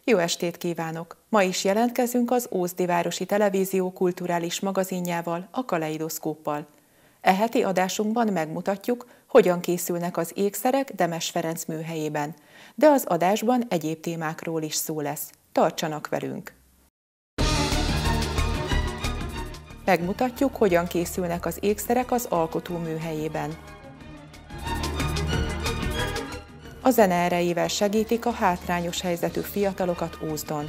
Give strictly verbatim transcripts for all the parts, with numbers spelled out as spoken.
Jó estét kívánok! Ma is jelentkezünk az Ózdi Városi Televízió kulturális magazinjával, a Kaleidoszkóppal. E heti adásunkban megmutatjuk, hogyan készülnek az ékszerek Demes Ferenc műhelyében, de az adásban egyéb témákról is szó lesz. Tartsanak velünk! Megmutatjuk, hogyan készülnek az ékszerek az alkotó műhelyében. A zene erejével segítik a hátrányos helyzetű fiatalokat Ózdon.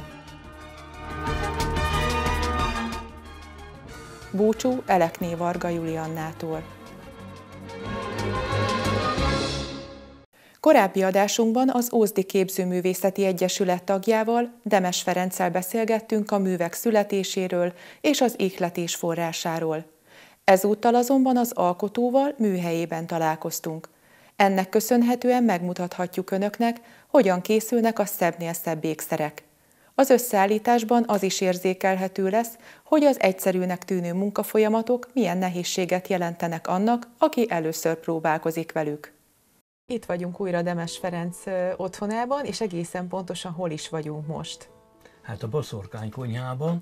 Búcsú Elekné Varga Juliannától. Korábbi adásunkban az Ózdi Képzőművészeti Egyesület tagjával, Demes Ferenccel beszélgettünk a művek születéséről és az ihletés forrásáról. Ezúttal azonban az alkotóval műhelyében találkoztunk. Ennek köszönhetően megmutathatjuk önöknek, hogyan készülnek a szebbnél szebb ékszerek. Az összeállításban az is érzékelhető lesz, hogy az egyszerűnek tűnő munkafolyamatok milyen nehézséget jelentenek annak, aki először próbálkozik velük. Itt vagyunk újra Demes Ferenc otthonában, és egészen pontosan hol is vagyunk most? Hát a Boszorkány konyhában,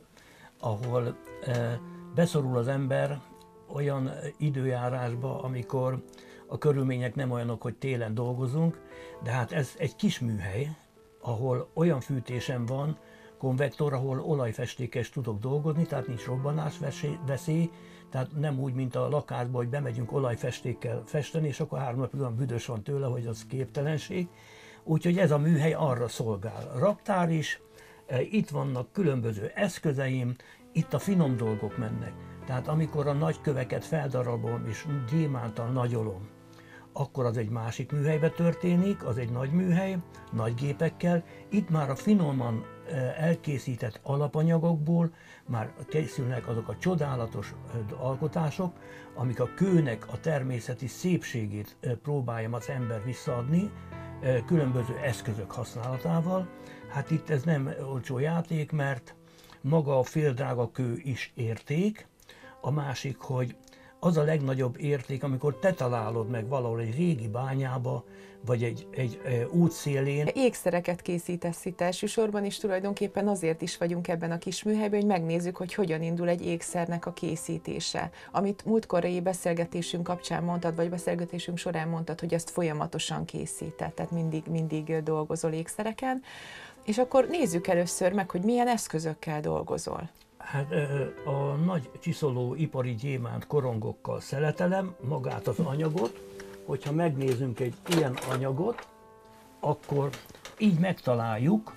ahol e, beszorul az ember olyan időjárásba, amikor a körülmények nem olyanok, hogy télen dolgozunk, de hát ez egy kis műhely, ahol olyan fűtésem van, konvektor, ahol olajfestékes tudok dolgozni, tehát nincs robbanás veszély, tehát nem úgy, mint a lakásban, hogy bemegyünk olajfestékkel festeni, és akkor három napig olyan büdös van tőle, hogy az képtelenség. Úgyhogy ez a műhely arra szolgál. Raktár is, itt vannak különböző eszközeim, itt a finom dolgok mennek. Tehát amikor a nagy köveket feldarabolom és gyémántal nagyolom, akkor az egy másik műhelybe történik, az egy nagy műhely, nagy gépekkel. Itt már a finoman elkészített alapanyagokból már készülnek azok a csodálatos alkotások, amik a kőnek a természeti szépségét próbáljam az ember visszaadni, különböző eszközök használatával. Hát itt ez nem olcsó játék, mert maga a féldrága kő is érték. A másik, hogy az a legnagyobb érték, amikor te találod meg valahol egy régi bányába, vagy egy, egy e, útszélén. Ékszereket készítesz itt elsősorban, és tulajdonképpen azért is vagyunk ebben a kis műhelyben, hogy megnézzük, hogy hogyan indul egy ékszernek a készítése. Amit múltkorai beszélgetésünk kapcsán mondtad, vagy beszélgetésünk során mondtad, hogy ezt folyamatosan készíted, tehát mindig, mindig dolgozol ékszereken. És akkor nézzük először meg, hogy milyen eszközökkel dolgozol. Hát a nagy csiszoló ipari gyémánt korongokkal szeletelem magát az anyagot. Hogyha megnézzünk egy ilyen anyagot, akkor így megtaláljuk,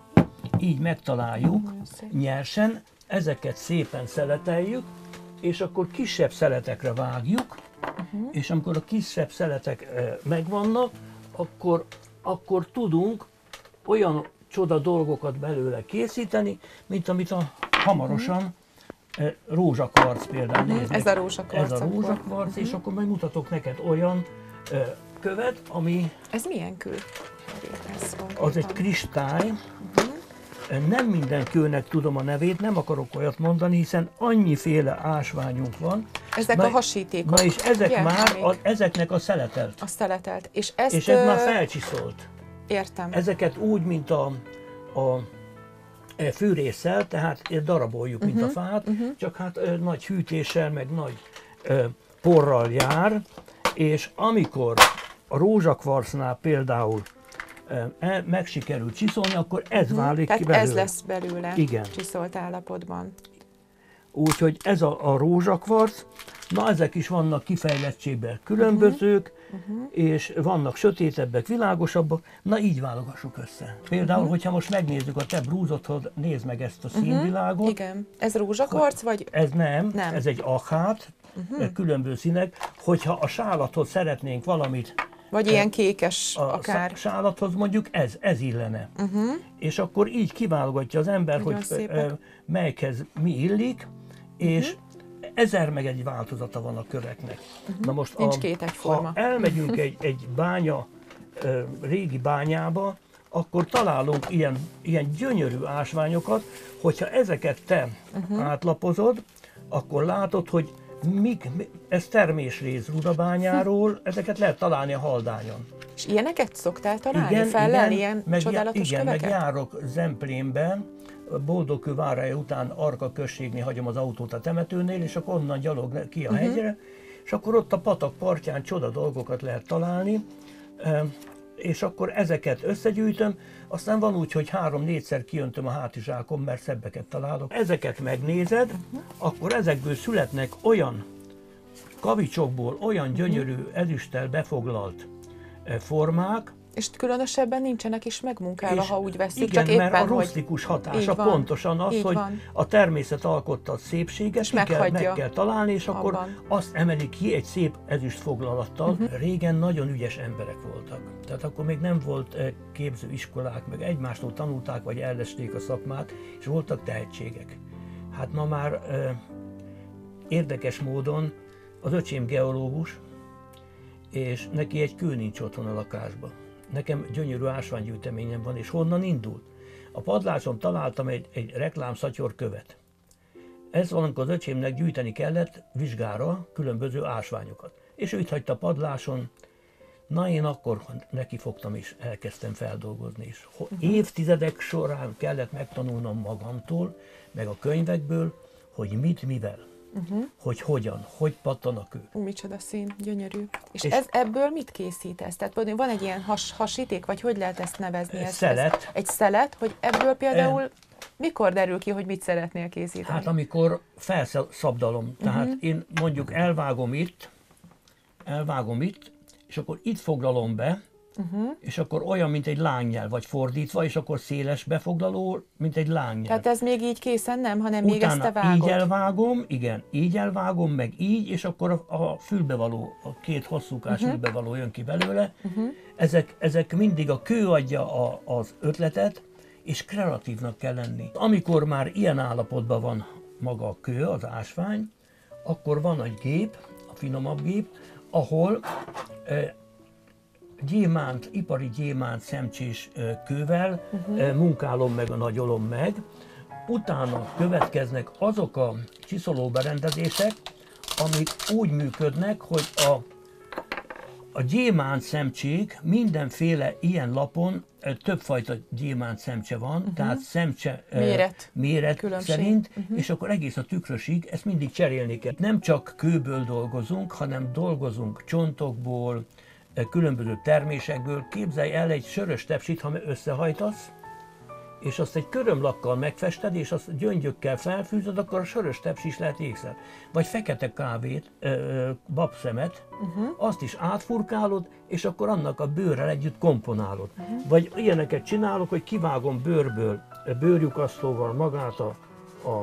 így megtaláljuk nyersen, ezeket szépen szeleteljük, és akkor kisebb szeletekre vágjuk, uh-huh. és amikor a kisebb szeletek megvannak, akkor, akkor tudunk olyan csoda dolgokat belőle készíteni, mint amit a hamarosan uh-huh. rózsakvarc például. Uh-huh. Ez a rózsakvarc. Ez a rózsakvarc, uh-huh. és akkor majd mutatok neked olyan uh, követ, ami... Ez milyen kő? Az egy kristály. Uh-huh. Nem minden kőnek tudom a nevét, nem akarok olyat mondani, hiszen annyiféle ásványunk van. Ezek na, a hasítékok. Na és ezek ugye? már, a, ezeknek a szeletelt. A szeletelt. És, ezt, és ez már felcsiszolt. Értem. Ezeket úgy, mint a, a fűrésszel, tehát daraboljuk, uh-huh, mint a fát, uh-huh. csak hát ö, nagy hűtéssel, meg nagy ö, porral jár, és amikor a rózsakvarcnál például ö, meg sikerül csiszolni, akkor ez uh-huh. válik tehát ki belőle. ez lesz belőle. Igen. Csiszolt állapotban. Úgyhogy ez a, a rózsakvarc, na ezek is vannak kifejlettségben különbözők, uh-huh. és vannak sötétebbek, világosabbak, na így válogassuk össze. Például, uh-huh. hogyha most megnézzük a te brúzodhoz, nézd meg ezt a színvilágot. Uh-huh. Igen. Ez rózsakvarc, vagy? Ez nem, nem. ez egy akhát, uh-huh. különböző színek. Hogyha a sálathoz szeretnénk valamit, vagy ilyen kékes a akár. A sálathoz mondjuk ez, ez illene. Uh-huh. És akkor így kiválogatja az ember, nagyon hogy szépek. Melyikhez mi illik, és uh-huh. ezer meg egy változata van a köveknek. Uh-huh. Na most nincs a, két egyforma. Ha elmegyünk egy, egy bánya, régi bányába, akkor találunk ilyen, ilyen gyönyörű ásványokat, hogyha ezeket te uh-huh. átlapozod, akkor látod, hogy mik, ez termésrész Rudabányáról, ezeket lehet találni a Haldányon. És ilyeneket szoktál találni, igen, fellelni, igen, ilyen meg, csodálatos igen, köveket? meg járok Zemplénben, Boldogkő várája után Arka községnél hagyom az autót a temetőnél, és akkor onnan gyalog ki a uh-huh. hegyre, és akkor ott a patak partján csoda dolgokat lehet találni, és akkor ezeket összegyűjtöm, aztán van úgy, hogy három-négyszer kijöntöm a hátizsákom, mert szebbeket találok. Ezeket megnézed, uh-huh. akkor ezekből születnek olyan kavicsokból olyan gyönyörű ezüsttel befoglalt formák, és különösebben nincsenek is megmunkálva, ha úgy veszük, igen, csak éppen, mert a hogy... rusztikus hatása van, pontosan az, hogy van. a természet alkotta a szépséget, és meg kell, meg kell találni, és abban. akkor azt emelik ki egy szép ezüst foglalattal. Uh-huh. Régen nagyon ügyes emberek voltak. Tehát akkor még nem volt képzőiskolák, meg egymástól tanulták, vagy ellesték a szakmát, és voltak tehetségek. Hát ma már eh, érdekes módon az öcsém geológus, és neki egy kő nincs otthon a lakásban. Nekem gyönyörű ásványgyűjteményem van, és honnan indult? A padláson találtam egy, egy reklámszatyor követ. Ez valamikor az öcsémnek gyűjteni kellett vizsgára különböző ásványokat. És ő itt hagyta a padláson, na én akkor nekifogtam és elkezdtem feldolgozni is. Évtizedek során kellett megtanulnom magamtól, meg a könyvekből, hogy mit, mivel. Uh-huh. Hogy hogyan, hogy pattan a kő. Ú, micsoda szín, gyönyörű. És, és ez, ebből mit készítesz? Tehát van egy ilyen has, hasíték, vagy hogy lehet ezt nevezni? Ez, szelet. Ez egy szelet, hogy ebből például e, mikor derül ki, hogy mit szeretnél készíteni? Hát amikor felszabdalom. Tehát uh-huh. én mondjuk elvágom itt, elvágom itt, és akkor itt foglalom be, uh-huh. és akkor olyan, mint egy lángnyel, vagy fordítva, és akkor széles befoglaló, mint egy lángnyel. Tehát ez még így készen nem, hanem utána még ezt te vágod? így elvágom, igen, így elvágom, meg így, és akkor a, a fülbevaló, a két hosszúkás uh-huh. fülbevaló jön ki belőle. Uh-huh. Ezek, ezek mindig a kő adja a, az ötletet, és kreatívnak kell lenni. Amikor már ilyen állapotban van maga a kő, az ásvány, akkor van egy gép, a finomabb gép, ahol eh, gyémánt, ipari gyémánt szemcsés kővel uh-huh. munkálom meg, a nagyolom meg. Utána következnek azok a csiszoló berendezések, amik úgy működnek, hogy a, a gyémánt szemcsék mindenféle ilyen lapon többfajta gyémánt szemcse van, uh-huh. tehát szemcse méret, méret szerint, uh-huh. és akkor egész a tükrösig ezt mindig cserélni kell. Nem csak kőből dolgozunk, hanem dolgozunk csontokból, különböző termésekből. Képzelj el egy sörös tepsit, ha összehajtasz, és azt egy körömlakkal megfested, és azt gyöngyökkel felfűzöd, akkor a sörös tepsi is lehet ékszer. Vagy fekete kávét, babszemet, uh-huh. azt is átfurkálod, és akkor annak a bőrrel együtt komponálod. Uh-huh. Vagy ilyeneket csinálok, hogy kivágom bőrből, bőrlyukasztóval magát a, a,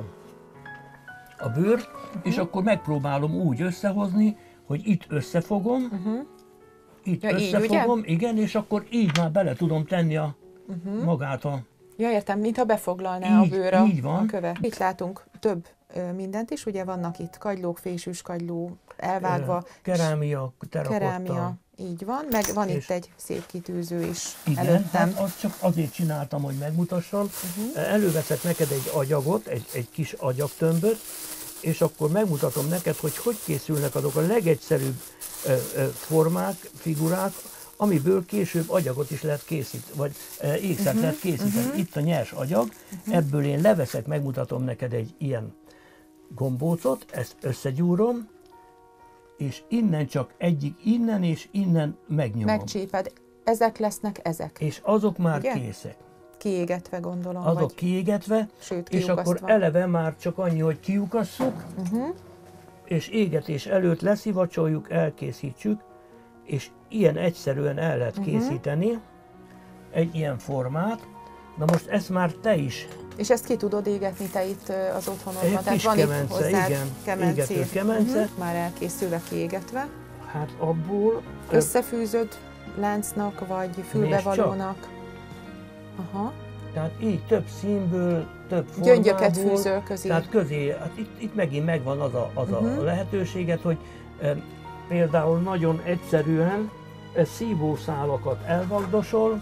a bőrt, uh-huh. és akkor megpróbálom úgy összehozni, hogy itt összefogom, uh-huh. itt ja, összefogom, így, igen, és akkor így már bele tudom tenni a uh-huh. magát a... Ja, értem, mintha befoglalná így, a bőr a, így van. a követ. Itt látunk több ö, mindent is, ugye vannak itt kagylók, fésűs kagyló, elvágva. Kerámia, terakotta. Kerámia, így van, meg van itt egy szép kitűző is igen, előttem. Hát azt csak azért csináltam, hogy megmutassam. Uh-huh. Előveszek neked egy agyagot, egy, egy kis agyagtömböt, és akkor megmutatom neked, hogy hogy készülnek azok a legegyszerűbb ö, ö, formák, figurák, amiből később agyagot is lehet készíteni, vagy e, ékszert uh-huh, lehet készíteni. Uh-huh. Itt a nyers agyag, uh-huh. ebből én leveszek, megmutatom neked egy ilyen gombócot, ezt összegyúrom, és innen csak egyik, innen és innen megnyomom. Megcsíped. Ezek lesznek ezek. És azok már ugye? Készek. Kiégetve gondolom. Azok vagy... kiégetve, sőt, és akkor eleve már csak annyi, hogy kiukasszuk, uh-huh. és égetés előtt leszivacsoljuk, elkészítsük, és ilyen egyszerűen el lehet uh-huh. készíteni egy ilyen formát. Na most ezt már te is. És ezt ki tudod égetni te itt az otthonodban? Egy kis kemence, igen, égető kemence. Uh-huh. Már elkészülve kiégetve. Hát abból... Összefűzöd láncnak, vagy fülbevalónak? Aha. Tehát így több színből, több formából. Gyöngyöket fűzöl közé. Tehát közé, hát itt, itt megint megvan az a, az uh-huh. a lehetőséget, hogy e, például nagyon egyszerűen e, szívószálakat elvagdosol,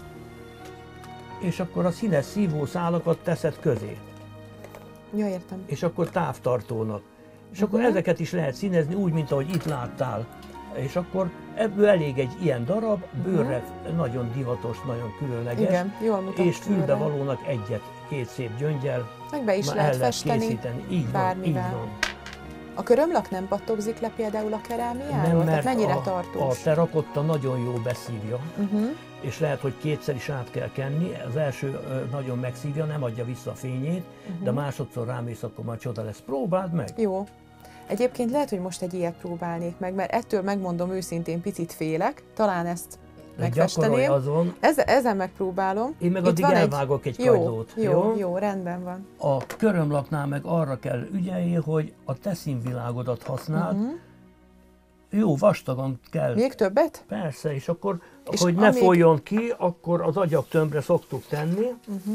és akkor a színes szívószálakat teszed közé. Ja, értem. És akkor távtartónak. És uh-huh. akkor ezeket is lehet színezni úgy, mint ahogy itt láttál És akkor ebből elég egy ilyen darab, bőrre uh-huh. nagyon divatos, nagyon különleges. Igen, jól mutat és fülbevalónak egyet, két szép gyöngyel. Meg be is Na, lehet el lehet festeni, készíteni. Így bármivel. van, így van. A körömlak nem pattogzik le például a kerámiáról? Nem, mert Tehát mennyire a, tartós? a terakotta nagyon jó beszívja, uh-huh. és lehet, hogy kétszer is át kell kenni. Az első nagyon megszívja, nem adja vissza a fényét, uh-huh. de másodszor rámész, akkor már csoda lesz. Próbáld meg! Jó. Egyébként lehet, hogy most egy ilyet próbálnék meg, mert ettől megmondom őszintén, picit félek, talán ezt megfesteném. Azon. Ezen, ezen megpróbálom. Én meg Itt addig elvágok egy, egy jó, kagylót. Jó, jó, jó, rendben van. A körömlaknál meg arra kell ügyeljél, hogy a te színvilágodat használd. Uh-huh. Jó, vastagon kell. Még többet? Persze, és akkor, és hogy ne amíg... folyjon ki, akkor az agyagtömbre szoktuk tenni. Uh-huh.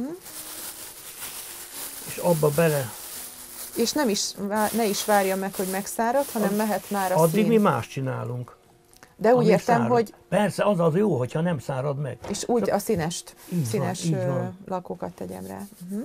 És abba bele... És nem is, ne is várja meg, hogy megszárad, hanem a, mehet már a addig szín. mi más csinálunk. De úgy értem, szárad. hogy... Persze, az az jó, hogyha nem szárad meg. És úgy Csak a színest, színes van, van. lakókat tegyem rá. Uh-huh.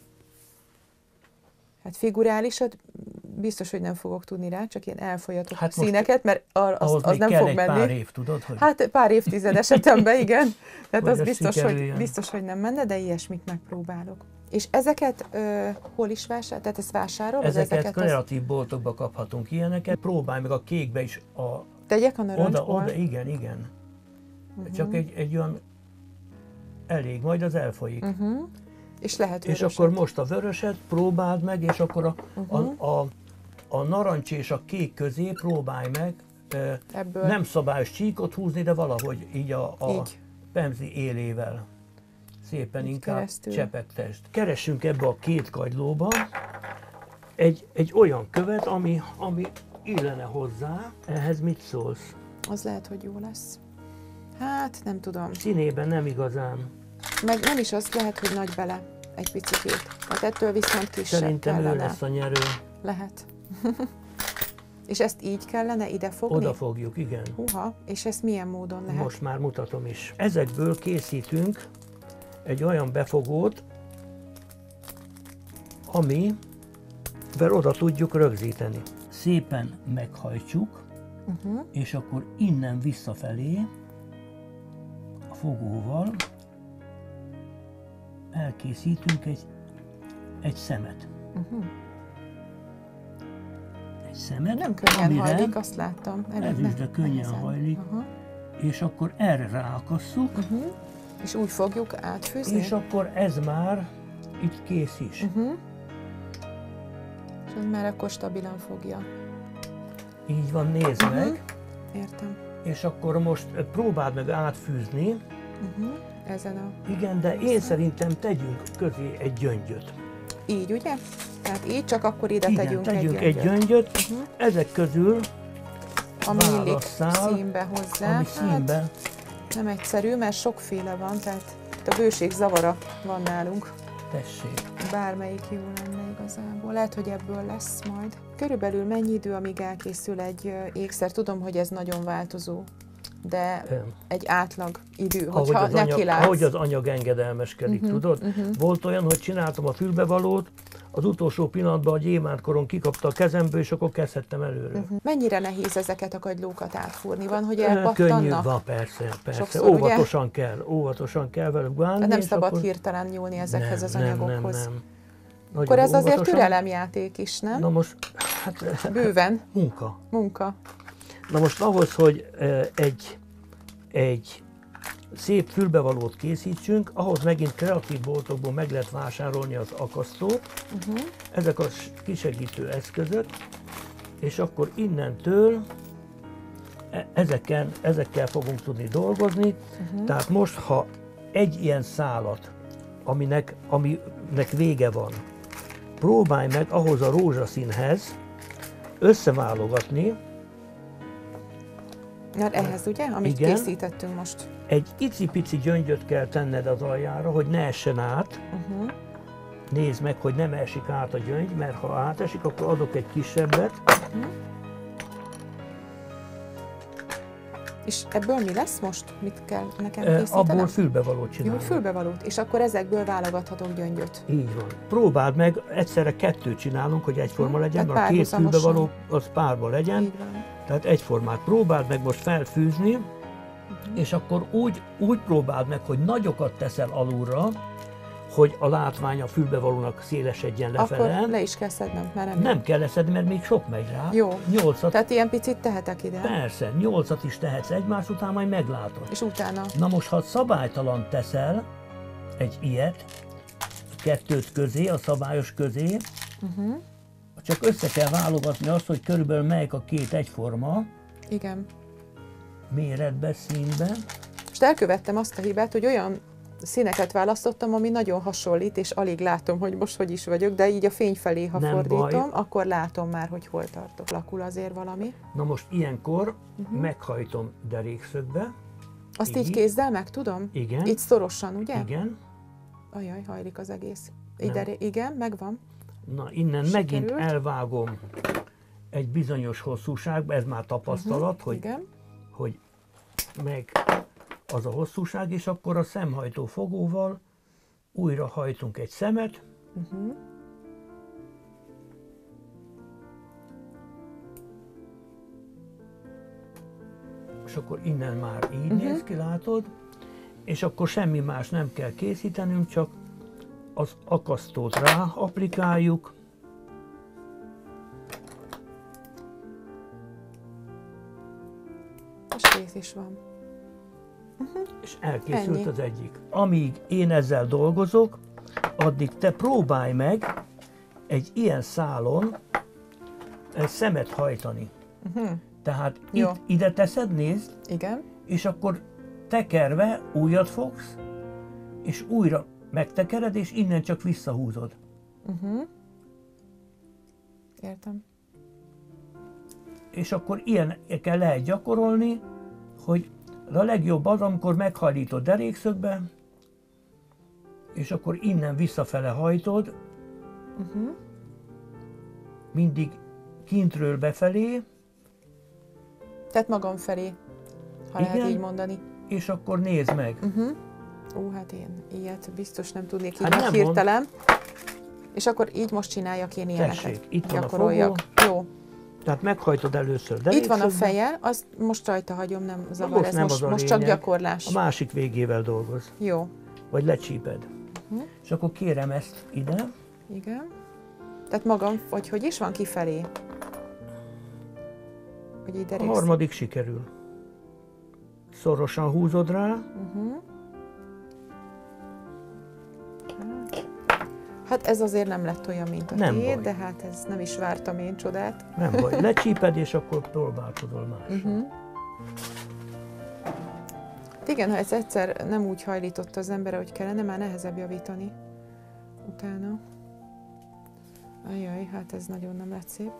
Hát figurálisat biztos, hogy nem fogok tudni rá, csak ilyen elfolyatott hát színeket, mert az, az nem fog menni. Pár év, tudod, hogy... Hát pár évtized esetemben, igen. Tehát az biztos hogy, biztos, hogy nem menne, de ilyesmit megpróbálok. És ezeket uh, hol is vásárol? Tehát ezt vásárol? Ezeket, ezeket kreatív az... boltokba kaphatunk ilyeneket. Próbálj meg a kékbe is a... Tegyek a narancsból? Oda, oda, igen, igen. Uh-huh. Csak egy, egy olyan elég, majd az elfolyik. Uh-huh. És lehet vöröset. És akkor most a vöröset próbáld meg, és akkor a, uh-huh. a, a, a narancs és a kék közé próbálj meg Ebből. nem szabályos csíkot húzni, de valahogy így a, a így. pemzi élével. Szépen így inkább keresztül. Csepegtest. Keressünk ebbe a két kagylóba egy, egy olyan követ, ami, ami illene hozzá. Ehhez mit szólsz? Az lehet, hogy jó lesz. Hát, nem tudom. Színében nem igazán. Meg nem is az, lehet, hogy nagy bele egy picikét. Hát ettől viszont kisebb Szerintem kellene. ő lesz a nyerő. Lehet. És ezt így kellene ide fogni? Oda fogjuk, igen. Húha, és ezt milyen módon lehet? Most már mutatom is. Ezekből készítünk egy olyan befogót, amivel oda tudjuk rögzíteni. Szépen meghajtsuk, uh-huh. és akkor innen visszafelé a fogóval elkészítünk egy, egy szemet. Uh-huh. Egy szemet, nem könnyen hajlik, azt láttam. Ez is, de könnyen nehezen. hajlik. Uh-huh. És akkor erre ráakasszuk. Uh-huh. És úgy fogjuk átfűzni? És akkor ez már itt kész is. Uh-huh. És már akkor stabilan fogja. Így van, nézd uh-huh. meg. Értem. És akkor most próbáld meg átfűzni. Uh-huh. Ezen a... Igen, de én szerintem tegyünk közé egy gyöngyöt. Így, ugye? Tehát így, csak akkor ide igen, tegyünk, tegyünk egy gyöngyöt. egy gyöngyöt. Uh-huh. Ezek közül ami illik színbe hozzá. Ami színbe. Hát, nem egyszerű, mert sokféle van, tehát a bőség zavara van nálunk. Tessék. Bármelyik jó lenne igazából. Lehet, hogy ebből lesz majd. Körülbelül mennyi idő, amíg elkészül egy ékszer? Tudom, hogy ez nagyon változó, de egy átlag idő, hogyha ahogy neki látsz. Ahogy az anyag engedelmeskedik, uh-huh, tudod? Uh-huh. Volt olyan, hogy csináltam a fülbevalót, az utolsó pillanatban a gyémántkoron kikapta a kezemből, és akkor kezdhettem előre. Uh-huh. Mennyire nehéz ezeket a kagylókat átfúrni? Van, hogy elpattannak? Könnyű, van, persze, persze. Sokszor, óvatosan ugye? kell, óvatosan kell velük bánni. Nem szabad akkor... hirtelen nyúlni ezekhez nem, az anyagokhoz. Nem, nem, nem. Akkor ez óvatosan. Azért türelemjáték is, nem? Na most, hát... Bőven. Munka. Munka. Na most ahhoz, hogy egy, egy szép fülbevalót készítsünk, ahhoz megint kreatív boltokból meg lehet vásárolni az akasztót, uh-huh. ezek a kisegítő eszközök, és akkor innentől ezekkel, ezekkel fogunk tudni dolgozni. Uh-huh. Tehát most, ha egy ilyen szálat, aminek, aminek vége van, próbálj meg ahhoz a rózsaszínhez összeválogatni. Hát ehhez ugye, amit igen, készítettünk most. Egy icipici gyöngyöt kell tenned az aljára, hogy ne essen át. Uh-huh. Nézd meg, hogy nem esik át a gyöngy, mert ha átesik, akkor adok egy kisebbet. Uh-huh. És ebből mi lesz most? Mit kell nekem készítenem? Abból fülbevalót csinálunk. Jó, fülbevalót. És akkor ezekből válogathatok gyöngyöt. Így van. Próbáld meg, egyszerre kettőt csinálunk, hogy egyforma hmm, legyen, mert a két fülbevaló az párba legyen. Így van. Tehát egyformát próbáld meg most felfűzni, uh-huh. és akkor úgy, úgy próbáld meg, hogy nagyokat teszel alulra, hogy a látvány a fülbevalónak szélesedjen lefele. Akkor le is kell szednem, mert nem Nem kell leszedni, mert még sok megy rá. Jó. Nyolcat. Tehát ilyen picit tehetek ide? Persze, nyolcat is tehetsz egymás után, majd meglátod. És utána? Na most, ha szabálytalan teszel egy ilyet, kettőt közé, a szabályos közé, uh-huh. csak össze kell válogatni azt, hogy körülbelül melyik a két egyforma. Igen. Méretben, színben. Most elkövettem azt a hibát, hogy olyan színeket választottam, ami nagyon hasonlít, és alig látom, hogy most hogy is vagyok, de így a fény felé, ha Nem fordítom, baj. Akkor látom már, hogy hol tartok. Lakul azért valami. Na most ilyenkor uh-huh. meghajtom derékszögbe. Azt így, így kézzel meg tudom? Igen. Így szorosan, ugye? Igen. Ajaj, hajlik az egész. Ide, igen, megvan. Na, innen Sikerült. megint elvágom egy bizonyos hosszúságba, ez már tapasztalat, uh-huh. hogy, igen. hogy meg az a hosszúság, és akkor a szemhajtó fogóval újra hajtunk egy szemet. Uh-huh. És akkor innen már így uh-huh. néz ki, látod? És akkor semmi más nem kell készítenünk, csak az akasztót rá applikáljuk. És kész is van. Uh-huh. És elkészült Ennyi. Az egyik. Amíg én ezzel dolgozok, addig te próbálj meg egy ilyen szálon egy szemet hajtani. Uh-huh. Tehát Jó. Itt, ide teszed, nézd, igen. És akkor tekerve újat fogsz, és újra megtekered, és innen csak visszahúzod. Uh-huh. Értem. És akkor ilyenekkel lehet gyakorolni, hogy a legjobb az, amikor meghajlítod derékszögbe, és akkor innen visszafele hajtod, uh-huh. mindig kintről befelé. Tehát magam felé, ha igen, lehet így mondani. És akkor nézd meg. Uh-huh. Ó, hát én ilyet biztos nem tudnék így hát hirtelen. És akkor így most csináljak én ilyeneket. Tessék, itt van gyakoroljak. a fogó. Jó. Tehát meghajtod először derékszögbe. Itt van a feje, azt most rajta hagyom, nem zavar, most ez nem most, az most csak gyakorlás. A másik végével dolgoz. Jó. Vagy lecsíped. Uh-huh. És akkor kérem ezt ide. Igen. Tehát magam, vagy hogy is van kifelé? Hogy így a harmadik sikerül. Szorosan húzod rá. Uh-huh. Hát ez azért nem lett olyan, mint a nem tiéd, baj. de hát ez nem is vártam én csodát. Nem baj, lecsíped, és akkor próbálkozol mással. Uh-huh. Igen, ha ez egyszer nem úgy hajlította az ember, hogy kellene, már nehezebb javítani utána. Ajaj, hát ez nagyon nem lett szép.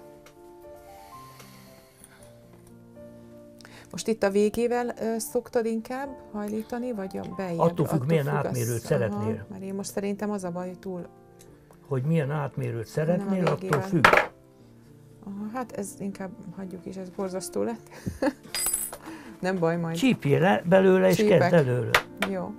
Most itt a végével ö, szoktad inkább hajlítani, vagy a beljebb? Attól függ, milyen átmérőt szeretnél. Aha, mert én most szerintem az a baj, hogy túl... Hogy milyen átmérőt szeretnél, attól függ. Aha, hát ez inkább hagyjuk is, ez borzasztó lett. Nem baj majd. Csípjél le belőle, és Csípek. kezd előle. Jó.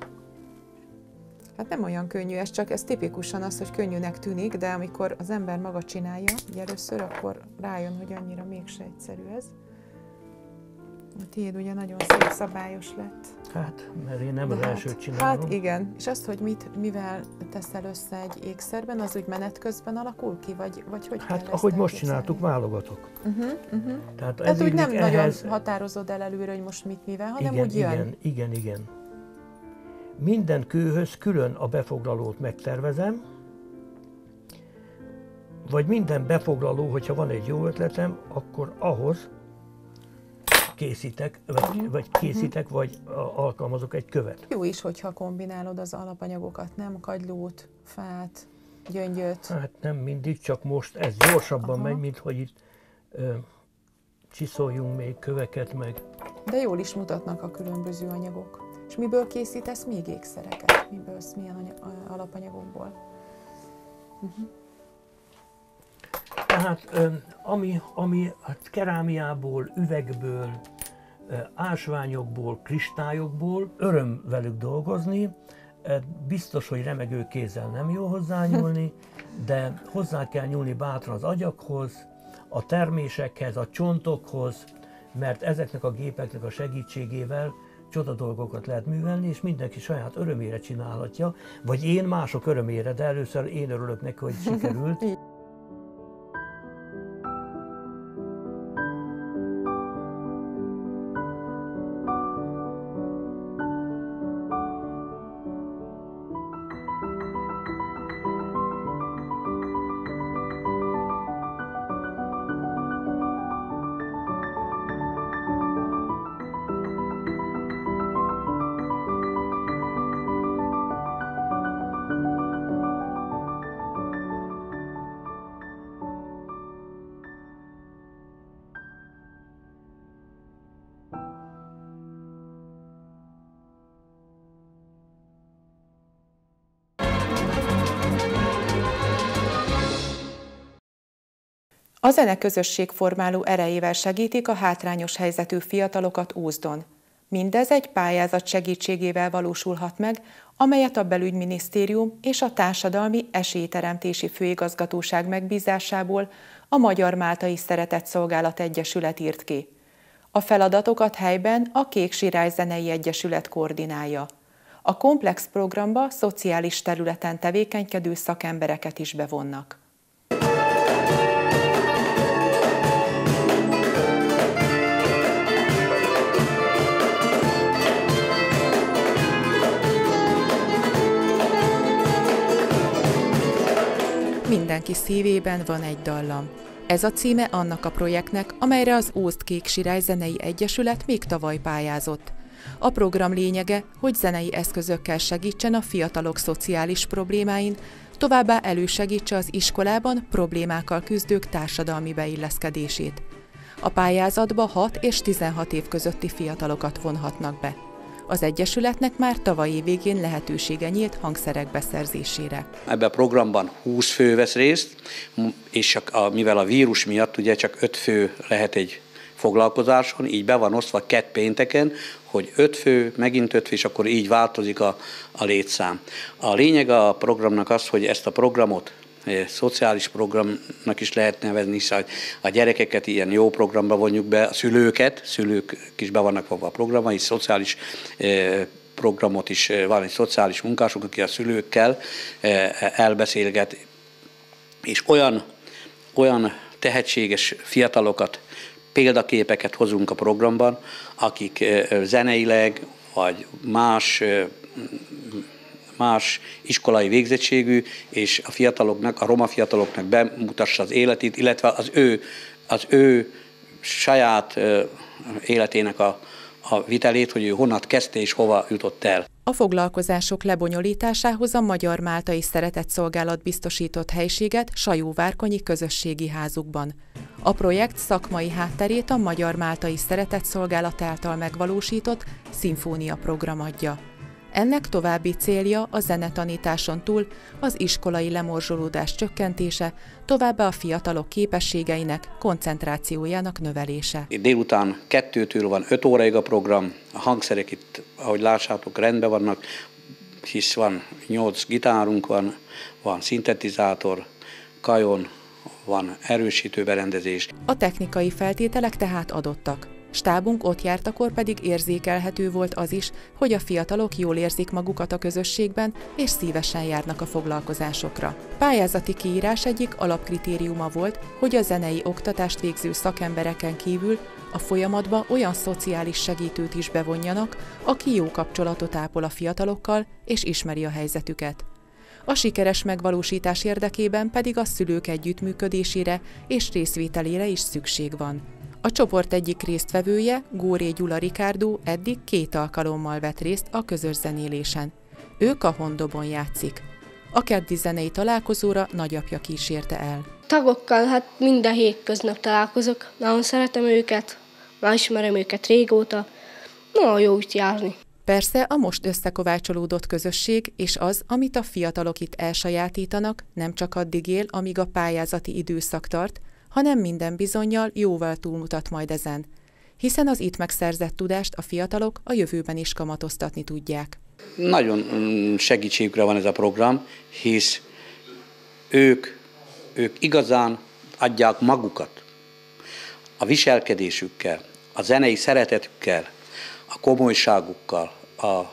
Hát nem olyan könnyű ez, csak ez tipikusan az, hogy könnyűnek tűnik, de amikor az ember maga csinálja, ugye először, akkor rájön, hogy annyira mégse egyszerű ez. A tiéd ugye nagyon szép szabályos lett. Hát, mert én nem de az hát, elsőt csinálom. Hát igen. És azt, hogy mit, mivel teszel össze egy ékszerben, az úgy menet közben alakul ki, vagy, vagy hogy Hát, kell ahogy ezt most csináltuk, válogatok. Uh-huh, uh-huh. Tehát, Tehát úgy nem ehhez... nagyon határozod el előre, hogy most mit mivel, hanem igen, úgy jön. Igen, igen, igen. Minden kőhöz külön a befoglalót megtervezem, vagy minden befoglaló, hogyha van egy jó ötletem, akkor ahhoz készítek, vagy, uh-huh. vagy készítek, uh-huh. vagy alkalmazok egy követ. Jó is, hogyha kombinálod az alapanyagokat, nem? Kagylót, fát, gyöngyöt. Hát nem mindig, csak most ez gyorsabban Aha. megy, mint hogy itt ö, csiszoljunk még köveket meg. De jól is mutatnak a különböző anyagok. És miből készítesz még ékszereket? Miből, milyen anyag, alapanyagokból? Uh-huh. Tehát ami, ami hát kerámiából, üvegből, ásványokból, kristályokból, öröm velük dolgozni. Biztos, hogy remegő kézzel nem jó hozzányúlni, de hozzá kell nyúlni bátran az agyaghoz, a termésekhez, a csontokhoz, mert ezeknek a gépeknek a segítségével csoda dolgokat lehet művelni, és mindenki saját örömére csinálhatja, vagy én mások örömére, de először én örülök neki, hogy sikerült. A zene közösségformáló erejével segítik a hátrányos helyzetű fiatalokat Ózdon. Mindez egy pályázat segítségével valósulhat meg, amelyet a Belügyminisztérium és a Társadalmi Esélyteremtési Főigazgatóság megbízásából a Magyar Máltai Szeretetszolgálat Egyesület írt ki. A feladatokat helyben a Kék Sirály Zenei Egyesület koordinálja. A komplex programba szociális területen tevékenykedő szakembereket is bevonnak. Mindenki szívében van egy dallam. Ez a címe annak a projektnek, amelyre az Ózd Kék Sirály Zenei Egyesület még tavaly pályázott. A program lényege, hogy zenei eszközökkel segítsen a fiatalok szociális problémáin, továbbá elősegítse az iskolában problémákkal küzdők társadalmi beilleszkedését. A pályázatba hat és tizenhat év közötti fiatalokat vonhatnak be. Az Egyesületnek már tavaly év végén lehetősége nyílt hangszerek beszerzésére. Ebben a programban húsz fő vesz részt, és csak a, mivel a vírus miatt ugye csak öt fő lehet egy foglalkozáson, így be van osztva kett pénteken, hogy öt fő, megint öt fő, és akkor így változik a, a létszám. A lényeg a programnak az, hogy ezt a programot szociális programnak is lehet nevezni, hiszen a gyerekeket ilyen jó programba vonjuk be, a szülőket, szülők is be vannak fogva a programba, és szociális programot is van egy szociális munkásunk, aki a szülőkkel elbeszélget, és olyan, olyan tehetséges fiatalokat, példaképeket hozunk a programban, akik zeneileg vagy más más iskolai végzettségű, és a fiataloknak, a roma fiataloknak bemutassa az életét, illetve az ő, az ő saját életének a, a vitelét, hogy ő honnan kezdte és hova jutott el. A foglalkozások lebonyolításához a Magyar Máltai Szeretetszolgálat biztosított helységet Sajó-Várkonyi közösségi házukban. A projekt szakmai hátterét a Magyar Máltai Szeretetszolgálat által megvalósított szimfónia program adja. Ennek további célja a zenetanításon túl az iskolai lemorzsolódás csökkentése, továbbá a fiatalok képességeinek, koncentrációjának növelése. Délután kettőtől van öt óráig a program, a hangszerek itt, ahogy lássátok, rendben vannak, hisz van nyolc gitárunk, van, van szintetizátor, kajon, van erősítő berendezés. A technikai feltételek tehát adottak. Stábunk ott járt, akkor pedig érzékelhető volt az is, hogy a fiatalok jól érzik magukat a közösségben, és szívesen járnak a foglalkozásokra. Pályázati kiírás egyik alapkritériuma volt, hogy a zenei oktatást végző szakembereken kívül a folyamatba olyan szociális segítőt is bevonjanak, aki jó kapcsolatot ápol a fiatalokkal, és ismeri a helyzetüket. A sikeres megvalósítás érdekében pedig a szülők együttműködésére és részvételére is szükség van. A csoport egyik résztvevője, Góré Gyula Rikárdó eddig két alkalommal vett részt a közös zenélésen. Ő Kahondobon játszik. A keddi zenei találkozóra nagyapja kísérte el. Tagokkal hát minden hétköznap találkozok, nagyon szeretem őket, már ismerem őket régóta, nagyon jó itt járni. Persze a most összekovácsolódott közösség és az, amit a fiatalok itt elsajátítanak, nem csak addig él, amíg a pályázati időszak tart, hanem minden bizonnyal jóval túlmutat majd ezen, hiszen az itt megszerzett tudást a fiatalok a jövőben is kamatoztatni tudják. Nagyon segítségükre van ez a program, hisz ők, ők igazán adják magukat a viselkedésükkel, a zenei szeretetükkel, a komolyságukkal, a, a,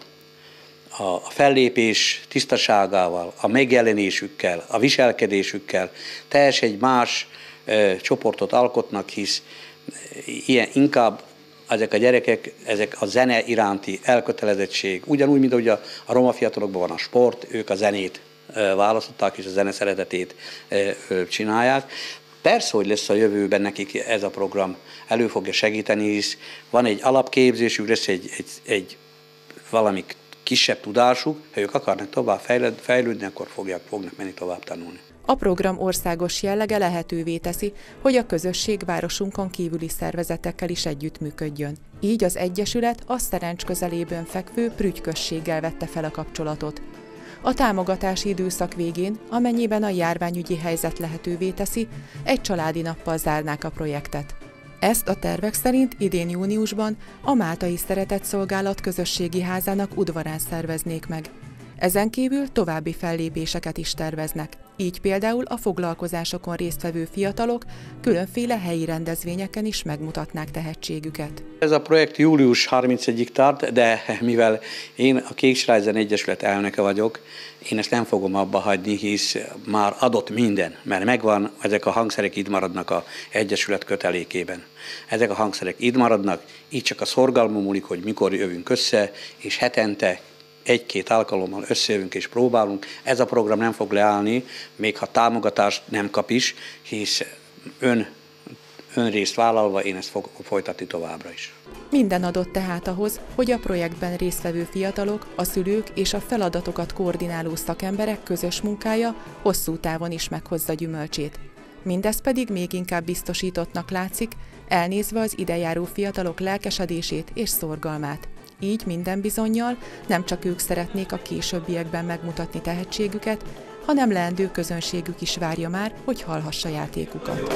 a fellépés tisztaságával, a megjelenésükkel, a viselkedésükkel teljesen egy más e, csoportot alkotnak, hisz ilyen, inkább ezek a gyerekek, ezek a zene iránti elkötelezettség, ugyanúgy, mint ahogy a, a roma fiatalokban van a sport, ők a zenét e, választották, és a zene szeretetét e, e, csinálják. Persze, hogy lesz a jövőben nekik ez a program, elő fogja segíteni, hisz van egy alapképzésük, lesz egy, egy, egy valami kisebb tudásuk, ha ők akarnak tovább fejlődni, akkor fogják, fognak menni tovább tanulni. A program országos jellege lehetővé teszi, hogy a közösség városunkon kívüli szervezetekkel is együttműködjön. Így az Egyesület a Szerencs közelében fekvő Prügy községgel vette fel a kapcsolatot. A támogatási időszak végén, amennyiben a járványügyi helyzet lehetővé teszi, egy családi nappal zárnák a projektet. Ezt a tervek szerint idén júniusban a Máltai Szeretetszolgálat közösségi házának udvarán szerveznék meg. Ezen kívül további fellépéseket is terveznek, így például a foglalkozásokon résztvevő fiatalok különféle helyi rendezvényeken is megmutatnák tehetségüket. Ez a projekt július harmincegyedikéig tart, de mivel én a Kéksrájzen Egyesület elnöke vagyok, én ezt nem fogom abba hagyni, hisz már adott minden, mert megvan, ezek a hangszerek itt maradnak az Egyesület kötelékében. Ezek a hangszerek itt maradnak, így csak a szorgalmon múlik, hogy mikor jövünk össze, és hetente egy-két alkalommal összejövünk és próbálunk. Ez a program nem fog leállni, még ha támogatást nem kap is, hisz ön, önrészt vállalva én ezt fogok folytatni továbbra is. Minden adott tehát ahhoz, hogy a projektben résztvevő fiatalok, a szülők és a feladatokat koordináló szakemberek közös munkája hosszú távon is meghozza gyümölcsét. Mindez pedig még inkább biztosítottnak látszik, elnézve az idejáró fiatalok lelkesedését és szorgalmát. Így minden bizonnyal nem csak ők szeretnék a későbbiekben megmutatni tehetségüket, hanem leendő közönségük is várja már, hogy hallhassa játékukat.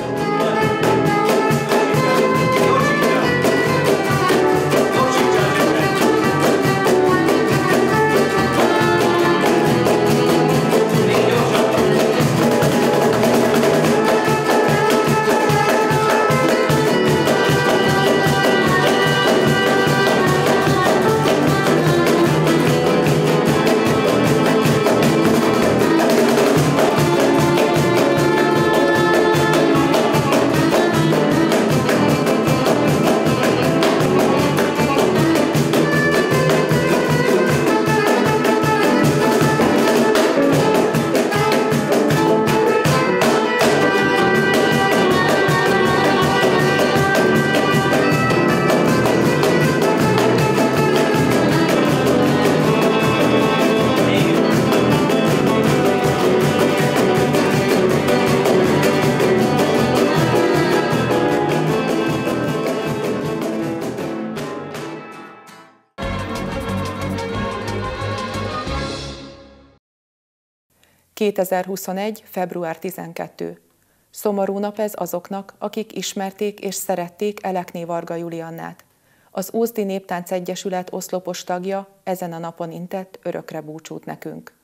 kétezer-huszonegy. február tizenkettő. Szomorú nap ez azoknak, akik ismerték és szerették Elekné Varga Juliannát. Az Ózdi Néptánc Egyesület oszlopos tagja ezen a napon intett örökre búcsút nekünk.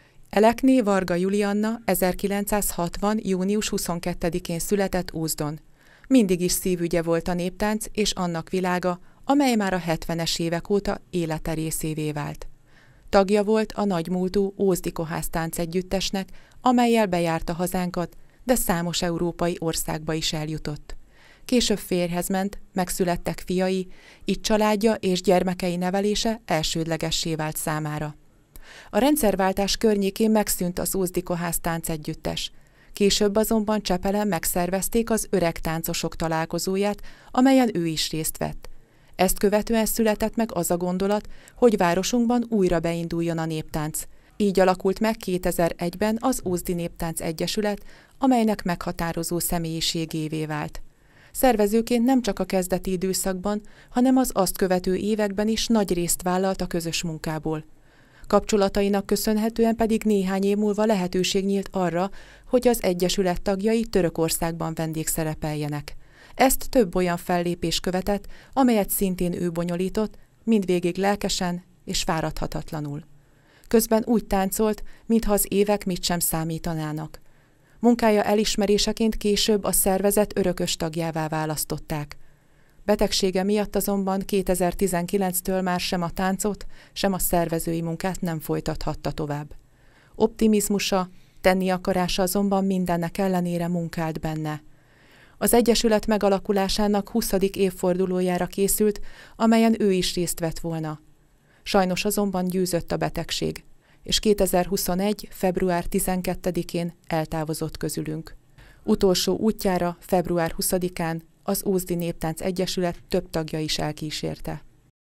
Elekné Varga Julianna ezerkilencszázhatvan. június huszonkettedikén született Ózdon. Mindig is szívügye volt a néptánc és annak világa, amely már a hetvenes évek óta élete részévé vált. Tagja volt a nagymúltú Ózdi Kohász Táncegyüttesnek, amellyel bejárta hazánkat, de számos európai országba is eljutott. Később férjhez ment, megszülettek fiai, így családja és gyermekei nevelése elsődlegessé vált számára. A rendszerváltás környékén megszűnt az Ózdi Kohász Táncegyüttes. Később azonban Csepelen megszervezték az öreg táncosok találkozóját, amelyen ő is részt vett. Ezt követően született meg az a gondolat, hogy városunkban újra beinduljon a néptánc. Így alakult meg kétezer-egyben az Ózdi Néptánc Egyesület, amelynek meghatározó személyiségévé vált. Szervezőként nem csak a kezdeti időszakban, hanem az azt követő években is nagy részt vállalt a közös munkából. Kapcsolatainak köszönhetően pedig néhány év múlva lehetőség nyílt arra, hogy az Egyesület tagjai Törökországban vendégszerepeljenek. Ezt több olyan fellépés követett, amelyet szintén ő bonyolított, mindvégig lelkesen és fáradhatatlanul. Közben úgy táncolt, mintha az évek mit sem számítanának. Munkája elismeréseként később a szervezet örökös tagjává választották. Betegsége miatt azonban kétezer-tizenkilenctől már sem a táncot, sem a szervezői munkát nem folytathatta tovább. Optimizmusa, tenni akarása azonban mindennek ellenére munkált benne. Az Egyesület megalakulásának huszadik évfordulójára készült, amelyen ő is részt vett volna. Sajnos azonban győzött a betegség, és kétezer-huszonegy. február tizenkettedikén eltávozott közülünk. Utolsó útjára február huszadikán az Ózdi Néptánc Egyesület több tagja is elkísérte.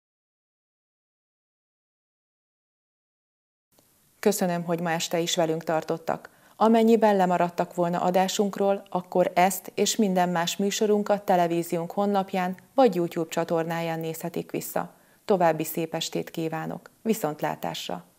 Köszönöm, hogy ma este is velünk tartottak. Amennyiben lemaradtak volna adásunkról, akkor ezt és minden más műsorunkat televíziónk honlapján vagy YouTube csatornáján nézhetik vissza. További szép estét kívánok! Viszontlátásra!